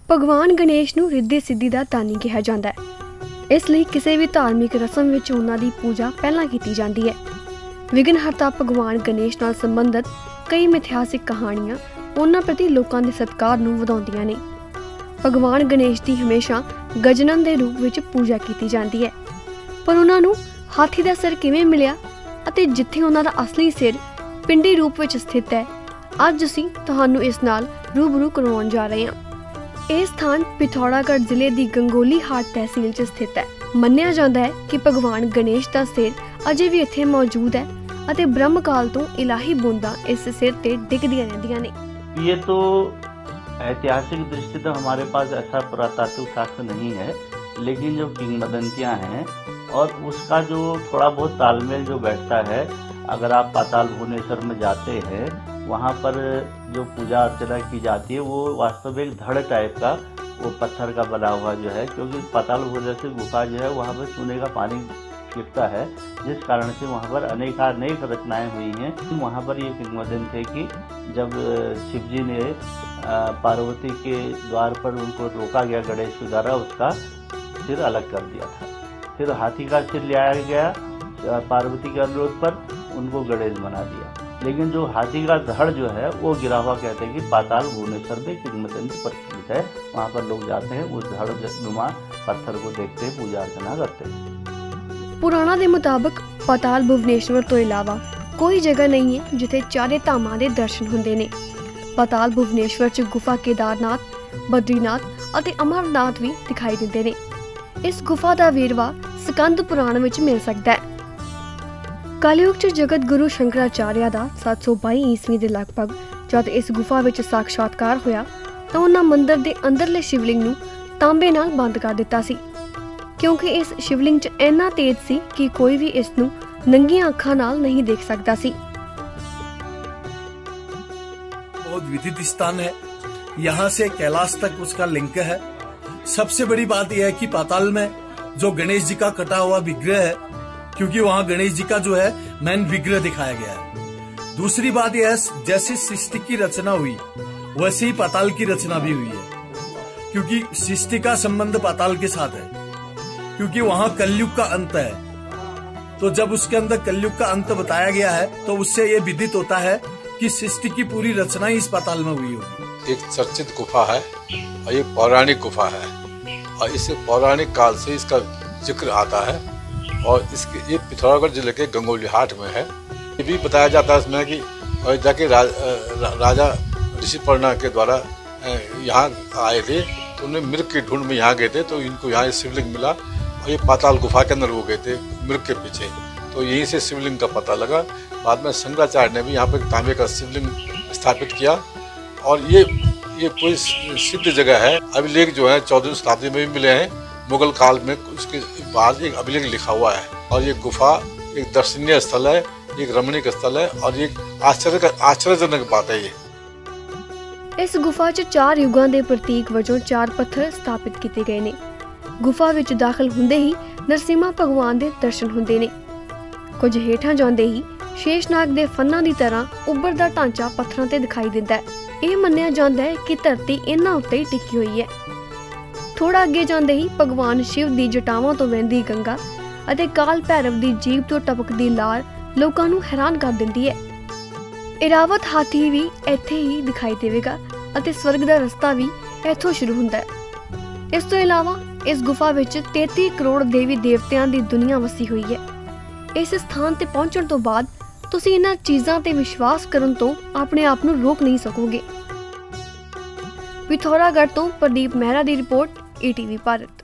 भगवान गणेश नूं रिद्धि सिद्धि दा दानी कहा जाता है। इसलिए किसी भी धार्मिक रस्म विच उन्हां दी पूजा पहलां कीती जाती है। विघ्नहर्ता भगवान गणेश नाल संबंधित कई मिथिहासिक कहानियां उन्हां प्रति लोकां दे सत्कार नूं वधाउंदियां ने। भगवान गणेश की हमेशा गजनन के रूप में पूजा की जाती है, पर उन्होंने हाथी का सिर किवें मिलिया अते जिथे उन्हां दा असली सिर पिंडी रूप में स्थित है, अज असीं तुहानूं इस नाल रूबरू करवाउण जा रहे हैं। यह स्थान पिथौरागढ़ जिले की गंगोली हाट तहसील च स्थित है। मन्निया जाता है कि भगवान गणेश का सिर अजे भी इत्थे मौजूद है अते ब्रह्म काल तो इलाही बूंदा इस सिर ते डिगदियां रहिंदियां ने। ये तो ऐतिहासिक दृष्टि तो हमारे पास ऐसा पुरातात्विक साक्ष्य नहीं है, लेकिन जो किंवदंतियां हैं और उसका जो थोड़ा बहुत तालमेल जो बैठता है, अगर आप पाताल भुवनेश्वर में जाते हैं, वहाँ पर जो पूजा अर्चना की जाती है वो वास्तव में एक धड़ टाइप का वो पत्थर का बना हुआ जो है, क्योंकि पाताल भुवनेश्वर गुफा जो है वहाँ पर चूने का पानी गिरता है, जिस कारण से वहाँ पर अनेक रचनाएं हुई हैं। वहाँ पर ये किंवदंती है कि जब शिव जी ने पार्वती के द्वार पर उनको रोका गया गणेश के द्वारा, उसका सिर अलग कर दिया था। फिर हाथी का सिर लिया गया, पार्वती के अनुरोध पर उनको गणेश बना दिया। लेकिन जो हाथी का धड़ जो है वो गिरा हुआ कहते हैं कि पाताल भुवनेश्वर में किंवदंती प्रचलित है। वहाँ पर लोग जाते हैं, उस धड़ नुमा पत्थर को देखते हैं, पूजा अर्चना करते हैं। पुराणा के मुताबिक पाताल भुवनेश्वर तो इलावा कोई जगह नहीं है जिथे चारे धामां दे दर्शन हुंदे ने। पाताल भुवनेश्वर च गुफा केदारनाथ, बद्रीनाथ और अमरनाथ भी दिखाई देते ने। इस गुफा का वेरवा स्कंद पुराण विच मिल सकता है। कलयुग च जगत गुरु शंकराचार्य का 722 ईस्वी के लगभग जब इस गुफा विच साक्षात्कार होया तो उन्हां मंदिर के अंदरले शिवलिंग नूं तांबे नाल बंद कर दिता सी, क्योंकि इस शिवलिंग च इन्ना तेज सी कि कोई भी इस नूं नंगियां अखां नाल नहीं देख सकता सी। बहुत विदित स्थान है, यहाँ से कैलाश तक उसका लिंक है। सबसे बड़ी बात यह है कि पाताल में जो गणेश जी का कटा हुआ विग्रह है, क्योंकि वहाँ गणेश जी का जो है मेन विग्रह दिखाया गया है। दूसरी बात यह है, जैसे सृष्टि की रचना हुई वैसे ही पाताल की रचना भी हुई है, क्योंकि सृष्टि का संबंध पाताल के साथ है, क्योंकि वहाँ कलयुग का अंत है। तो जब उसके अंदर कलयुग का अंत बताया गया है तो उससे ये विदित होता है कि सृष्टि की पूरी रचना ही इस पाताल में हुई होगी। एक चर्चित गुफा है और ये पौराणिक गुफा है, और इसे पौराणिक काल से इसका जिक्र आता है, और इसके ये पिथौरागढ़ जिले के गंगोली हाट में है। ये भी बताया जाता है इसमें कि जाके राजा ऋषिपर्णा के द्वारा यहाँ आए थे, तो उन्हें मृग की ढूंढ में यहाँ गए थे, तो इनको यहाँ शिवलिंग मिला और ये पाताल गुफा के अंदर वो गए थे मृग के पीछे, तो यहीं से शिवलिंग का पता लगा। बाद में शंकराचार्य ने भी यहाँ पर तांबे का शिवलिंग स्थापित किया, और ये कोई सिद्ध जगह है। अभिलेख जो है 14वीं शताब्दी में भी मिले हैं, मुगल काल में उसके बाद एक अभिलेख लिखा हुआ है। और ये गुफा एक दर्शनीय स्थल है, एक रमणीक स्थल है, और एक आश्चर्यजनक बात है। ये इस गुफा च 4 युगां दे प्रतीक वजों 4 पत्थर स्थापित किए गए ने। गुफा विच दाखिल हुंदे ही नरसिम्हा भगवान दे दर्शन हुंदे ने। कुछ हेठां जांदे ही शेषनाग दे फन्नां दी तरह उभरदा ढांचा पत्थरां ते दिखाई दिंदा है। यह मन्निया जांदा है कि धरती इन्हां उत्ते ही टिकी हुई है। थोड़ा अगे जांदे ही भगवान शिव दी जटावां तो वहंदी गंगा अते काल भैरव दी जीभ तो टपकदी लार लोकां नूं हैरान कर दिंदी है। इरावत हाथी भी इत्थे ही दिखाई देवेगा अते स्वर्ग दा रस्ता भी इत्थों शुरू हुंदा है। इस तो इलावा इस गुफा विच 33 करोड़ देवी देवतियां दी दुनिया वसी हुई है। इस स्थान ते पहुंचण तो बाद तुसीं इन्हां चीज़ां ते विश्वास करन तो अपने आप नूं रोक नहीं सकोगे। पिथौरागढ़ तो प्रदीप मेहरा दी रिपोर्ट, ETV भारत।